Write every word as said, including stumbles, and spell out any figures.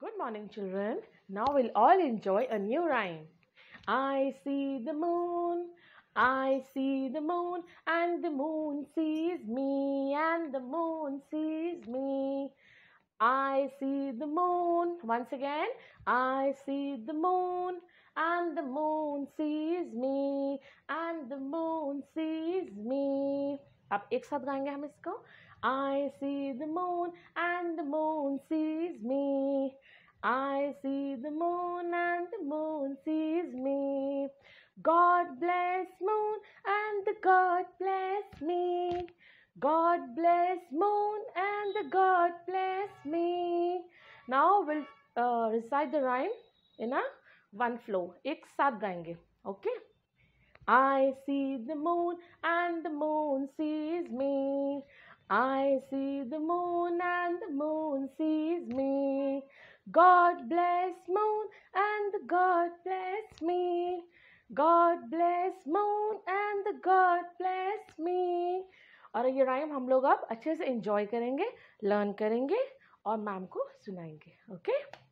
Good morning, children. Now we'll all enjoy a new rhyme. I see the moon, I see the moon, and the moon sees me, and the moon sees me. I see the moon. Once again, I see the moon, and the moon sees me, and the moon sees me. अब एक साथ गाएंगे हम इसको. I see the moon, and the moon sees me. I see the moon, and the moon sees me. God bless moon, and the God bless me. God bless moon, and the God bless me. Now we'll uh, recite the rhyme in a one flow. एक साथ गाएंगे. Okay? I see the moon, and the moon sees me. I see the moon, and the moon sees me. God bless moon, and the God bless me. God bless moon, and the God bless me. और ये rhyme हम लोग अब अच्छे से enjoy करेंगे, learn करेंगे और मैम को सुनाएंगे. ओके?